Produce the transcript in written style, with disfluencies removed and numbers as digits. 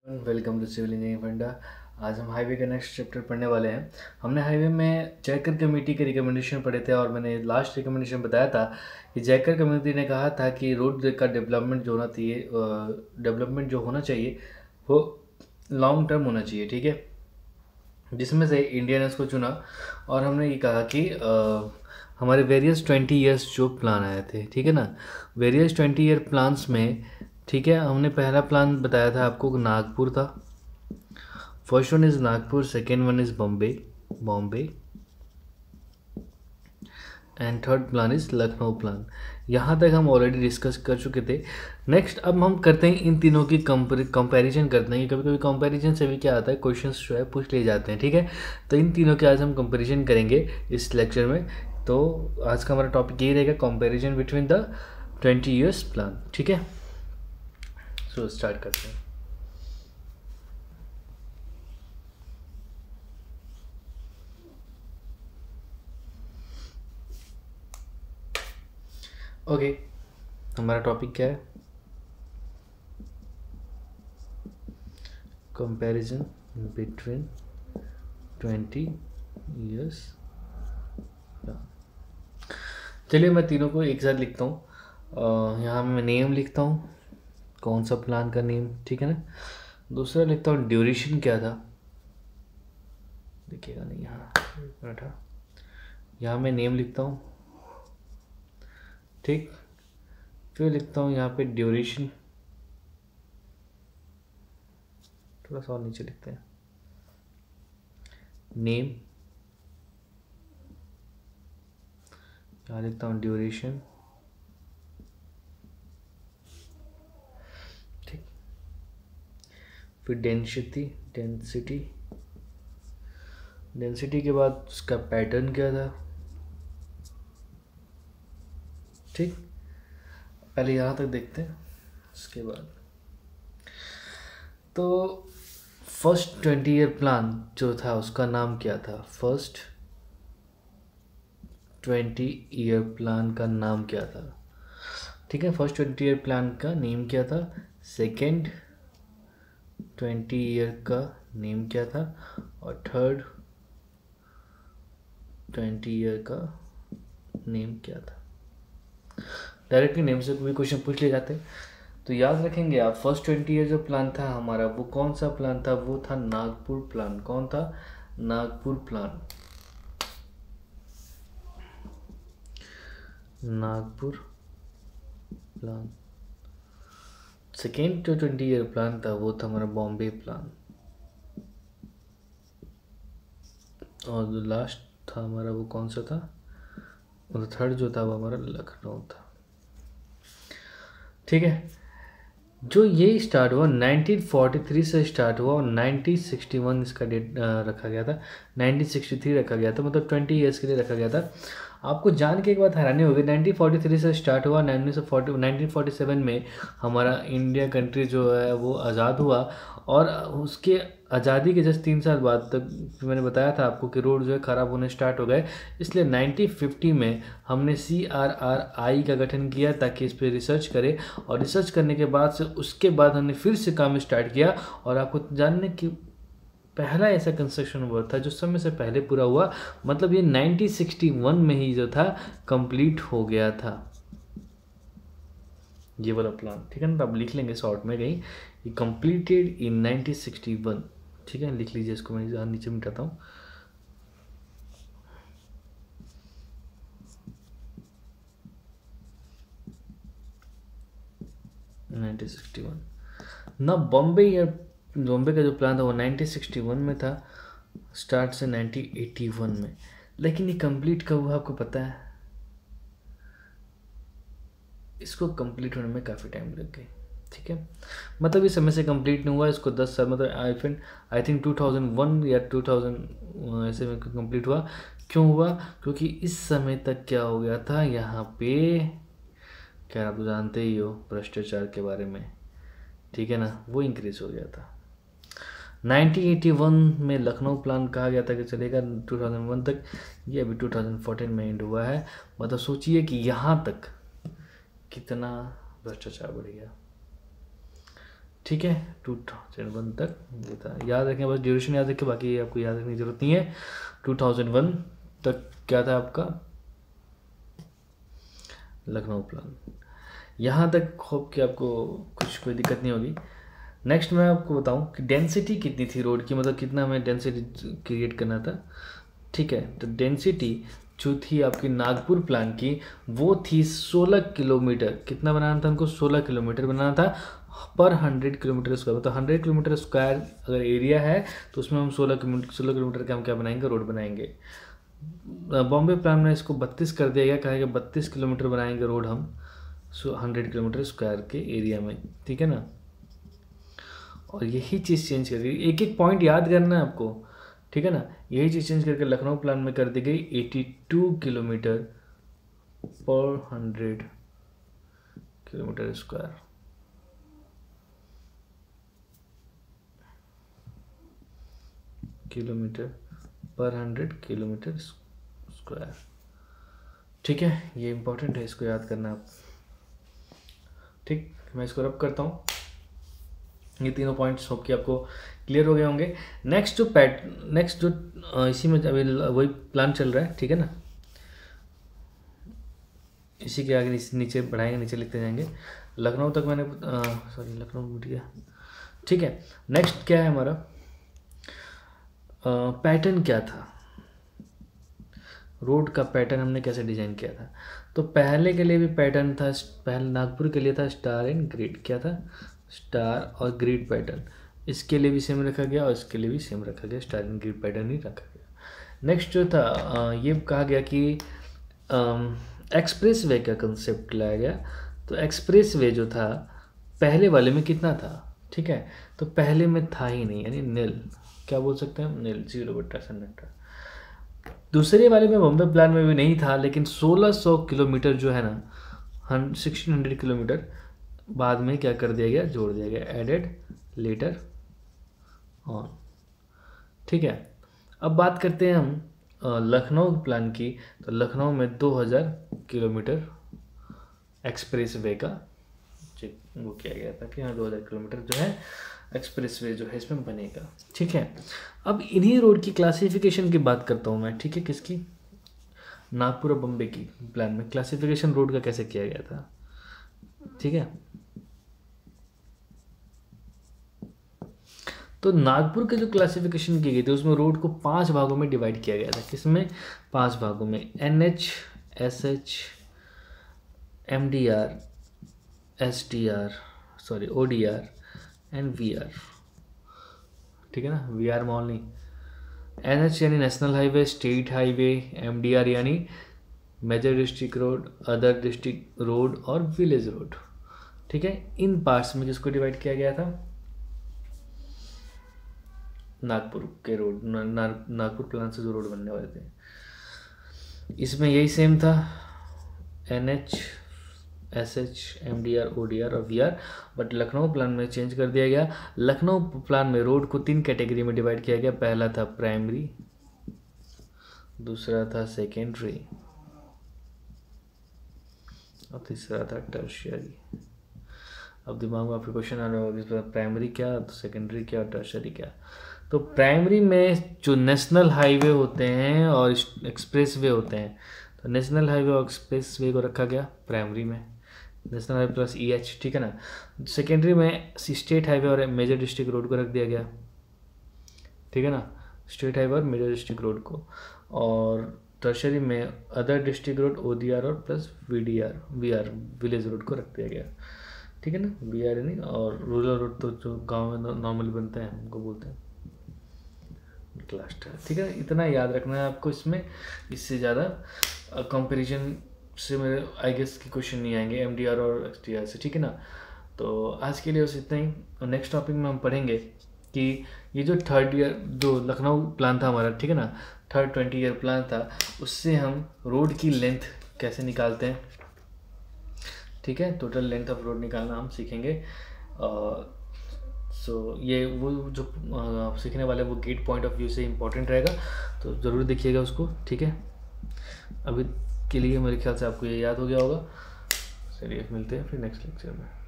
Welcome to civil engineering फंडा। आज हम हाईवे का नेक्स्ट चैप्टर पढ़ने वाले हैं। हमने हाईवे में जैकर कमेटी के रिकमेंडेशन पढ़े थे और मैंने लास्ट रिकमेंडेशन बताया था कि जैकर कमेटी ने कहा था कि रोड का डेवलपमेंट जो होना चाहिए वो लॉन्ग टर्म होना चाहिए, ठीक है, जिसमें से इंडिया ने उसको चुना और हमने ये कहा कि हमारे वेरियस 20 ईयर्स जो प्लान आए थे, ठीक है ना, वेरियस 20 ईयर प्लान्स में, ठीक है, हमने पहला प्लान बताया था आपको नागपुर था। First one is Nagpur, second one is Bombay and third plan is Lucknow plan. यहाँ तक हम ऑलरेडी डिस्कस कर चुके थे। नेक्स्ट अब हम करते हैं इन तीनों की कंपैरिजन करते हैं। कभी कभी कंपैरिजन से भी क्या आता है, क्वेश्चंस जो है पूछ लिए जाते हैं, ठीक है। तो इन तीनों के आज हम कंपैरिजन करेंगे इस लेक्चर में। तो आज का हमारा टॉपिक यही रहेगा, comparison between the 20 years plan, ठीक है। सो स्टार्ट करते हैं। ओके, हमारा टॉपिक क्या है, कंपैरिजन बिटवीन 20 ईयर्स प्लान। चलिए मैं तीनों को एक साथ लिखता हूँ। यहाँ मैं नेम लिखता हूँ, कौन सा प्लान का नेम, ठीक है ना। दूसरा लिखता हूँ ड्यूरेशन क्या था, देखिएगा नहीं, यहाँ मैं नेम लिखता हूँ, ठीक। फिर लिखता हूँ यहाँ पे ड्यूरेशन, थोड़ा सा और नीचे लिखते हैं, नेम, यहाँ लिखता हूँ ड्यूरेशन, ठीक। फिर डेंसिटी के बाद उसका पैटर्न क्या था, ठीक। पहले यहाँ तक देखते हैं, उसके बाद तो फर्स्ट 20 ईयर प्लान जो था उसका नाम क्या था, फर्स्ट 20 ईयर प्लान का नाम क्या था, ठीक है। फर्स्ट 20 ईयर प्लान का नेम क्या था, सेकेंड 20 ईयर का नेम क्या था, और थर्ड 20 ईयर का नेम क्या था। डायरेक्टली नेम से कोई क्वेश्चन पूछ ले जाते तो याद रखेंगे आप। फर्स्ट 20 ईयर जो प्लान था हमारा, वो कौन सा प्लान था, वो था नागपुर प्लान। कौन था, Nagpur plan, Nagpur plan. Second जो 20 ईयर प्लान था वो था हमारा बॉम्बे प्लान, और जो लास्ट था हमारा वो कौन सा था, और थर्ड जो था वो हमारा लखनऊ था, ठीक है। जो ये स्टार्ट हुआ 1943 से स्टार्ट हुआ और 1961 इसका डेट रखा गया था, 1963 रखा गया था, मतलब 20 ईयर्स के लिए रखा गया था। आपको जान के एक बात हैरानी होगी, 1943 से स्टार्ट हुआ, 1947 में हमारा इंडिया कंट्री जो है वो आज़ाद हुआ, और उसके आज़ादी के जस्ट 3 साल बाद तक मैंने बताया था आपको कि रोड जो है ख़राब होने स्टार्ट हो गए। इसलिए 1950 में हमने CRRI का गठन किया ताकि इस पर रिसर्च करे, और रिसर्च करने के बाद से उसके बाद हमने फिर से काम स्टार्ट किया। और आपको जानने की पहला ऐसा कंस्ट्रक्शन हुआ था जो समय से पहले पूरा हुआ, मतलब ये 1961 में ही जो था कंप्लीट हो गया था ये वाला प्लान, ठीक है ना। तो आप लिख लेंगे शॉर्ट में कहीं, ये कंप्लीटेड इन 1961, ठीक है, लिख लीजिए इसको, मैं यहाँ नीचे मिटाता हूँ। ना बॉम्बे का जो प्लान था वो 1961 में था, स्टार्ट से 1981 में, लेकिन ये कंप्लीट कब हुआ आपको पता है, इसको कंप्लीट होने में काफ़ी टाइम लग गई, ठीक है। मतलब इस समय से कंप्लीट नहीं हुआ, इसको 10 साल, मतलब आई थिंक 2001 या 2000 ऐसे में कंप्लीट हुआ। क्यों हुआ, क्योंकि इस समय तक क्या हो गया था यहाँ पे, क्या आप जानते ही हो भ्रष्टाचार के बारे में, ठीक है ना, वो इंक्रीज हो गया था। 1981 में लखनऊ प्लान कहा गया था कि चलेगा 2001 तक, ये अभी 2014 में एंड हुआ है। मतलब सोचिए कि यहाँ तक कितना भ्रष्टाचार बढ़ गया, ठीक है। 2001 तक ये था, याद रखें, बस ड्यूरेशन याद रखें, बाकी आपको याद रखने की जरूरत नहीं है। 2001 तक क्या था आपका लखनऊ प्लान। यहाँ तक होप कि आपको कुछ कोई दिक्कत नहीं होगी। नेक्स्ट मैं आपको बताऊं कि डेंसिटी कितनी थी रोड की, मतलब कितना हमें डेंसिटी क्रिएट करना था। ठीक है, तो डेंसिटी जो थी आपकी नागपुर प्लान की वो थी 16 किलोमीटर। कितना बनाना था हमको, 16 किलोमीटर बनाना था पर 100 किलोमीटर स्क्वायर, मतलब 100 किलोमीटर स्क्वायर अगर एरिया है तो उसमें हम 16 किलोमीटर का हम क्या बनाएंगे, रोड बनाएंगे। बॉम्बे प्लान में इसको 32 कर दिया गया, कहा कि 32 किलोमीटर बनाएंगे रोड हम 100 किलोमीटर स्क्वायर के एरिया में, ठीक है ना। और यही चीज़ चेंज कर दी, एक एक पॉइंट याद करना है आपको, ठीक है ना। यही चीज़ चेंज करके लखनऊ प्लान में कर दी गई 82 किलोमीटर पर 100 किलोमीटर स्क्वायर। किलोमीटर पर 100 किलोमीटर स्क्वायर, ठीक है। ये इंपॉर्टेंट है, इसको याद करना आप। ठीक, मैं इसको रब करता हूँ। ये तीनों पॉइंट्स होप कि आपको क्लियर हो गए होंगे। नेक्स्ट जो इसी में अभी वही प्लान चल रहा है, ठीक है ना। इसी के आगे नीचे बढ़ाएंगे, नीचे लिखते जाएंगे। लखनऊ तक मैंने सॉरी लखनऊ मिट गया, ठीक है। नेक्स्ट क्या है हमारा पैटर्न क्या था, रोड का पैटर्न हमने कैसे डिजाइन किया था। तो पहले के लिए भी पैटर्न था, पहले नागपुर के लिए था स्टार एंड ग्रिड। क्या था, स्टार और ग्रिड पैटर्न। इसके लिए भी सेम रखा गया और इसके लिए भी सेम रखा गया, स्टार एंड ग्रिड पैटर्न ही रखा गया। नेक्स्ट जो था ये कहा गया कि एक्सप्रेस वे का कंसेप्ट लाया गया। तो एक्सप्रेस वे जो था पहले वाले में कितना था, ठीक है, तो पहले में था ही नहीं, यानी नील, क्या बोल सकते हैं हम, नील, 0/100। दूसरे वाले में बॉम्बे प्लान में भी नहीं था, लेकिन 1600 किलोमीटर जो है ना, 1600 किलोमीटर बाद में क्या कर दिया गया, जोड़ दिया गया, एडेड लेटर ऑन, ठीक है। अब बात करते हैं हम लखनऊ प्लान की। तो लखनऊ में 2000 किलोमीटर एक्सप्रेस वे का वो किया गया था कि हाँ 2000 किलोमीटर जो है एक्सप्रेस वे जो है इसमें बनेगा, ठीक है। अब इन्हीं रोड की क्लासिफिकेशन की बात करता हूँ मैं, ठीक है, किसकी, नागपुर और बम्बे की प्लान में क्लासिफिकेशन रोड का कैसे किया गया था, ठीक है। तो नागपुर के जो क्लासिफिकेशन की गई थी उसमें रोड को 5 भागों में डिवाइड किया गया था। किसमें, 5 भागों में, NH, SH, MDR, SDR, sorry ODR and VR, ठीक है ना। VR मॉल नहीं, NH यानी national highway, state highway, MDR यानी major district road, other district road और विलेज रोड, ठीक है। इन पार्ट्स में किसको डिवाइड किया गया था, नागपुर के रोड, नागपुर प्लान से जो रोड बनने वाले थे इसमें यही सेम था, NH, SH, MDR, ODR और VR। बट लखनऊ प्लान में चेंज कर दिया गया। लखनऊ प्लान में रोड को 3 कैटेगरी में डिवाइड किया गया। पहला था प्राइमरी, दूसरा था सेकेंडरी और तीसरा था टर्शियरी। अब दिमाग में आपके क्वेश्चन आ रहा होगा प्राइमरी क्या, तो सेकेंडरी क्या और टर्शियरी क्या। तो प्राइमरी में जो नेशनल हाईवे होते हैं और एक्सप्रेस वे होते हैं, तो नेशनल हाईवे और एक्सप्रेस वे को रखा गया प्राइमरी में, नेशनल हाईवे प्लस EH, ठीक है ना। सेकेंडरी में स्टेट हाईवे और मेजर डिस्ट्रिक्ट रोड को रख दिया गया, ठीक है ना, स्टेट हाईवे और मेजर डिस्ट्रिक्ट रोड को। और टर्शरी में अदर डिस्ट्रिक्ट रोड, ODR और प्लस VR विलेज रोड को रख दिया गया, ठीक है ना। VR नहीं, और रूरल रोड तो जो गाँव में नॉर्मली बनते हैं उनको बोलते हैं क्लस्टर, ठीक है। इतना याद रखना है आपको इसमें, इससे ज़्यादा कंपैरिजन से मेरे आई गेस के क्वेश्चन नहीं आएंगे MDR और XDR से, ठीक है ना। तो आज के लिए बस इतना ही, और नेक्स्ट टॉपिक में हम पढ़ेंगे कि ये जो 3rd ईयर जो लखनऊ प्लान था हमारा, ठीक है ना, 3rd 20 ईयर प्लान था, उससे हम रोड की लेंथ कैसे निकालते हैं, ठीक है। टोटल लेंथ ऑफ रोड निकालना हम सीखेंगे। सो ये वो जो सीखने वाले वो गेट पॉइंट ऑफ व्यू से इम्पोर्टेंट रहेगा, तो ज़रूर देखिएगा उसको, ठीक है। अभी के लिए मेरे ख्याल से आपको ये याद हो गया होगा। चलिए मिलते हैं फिर नेक्स्ट लेक्चर में।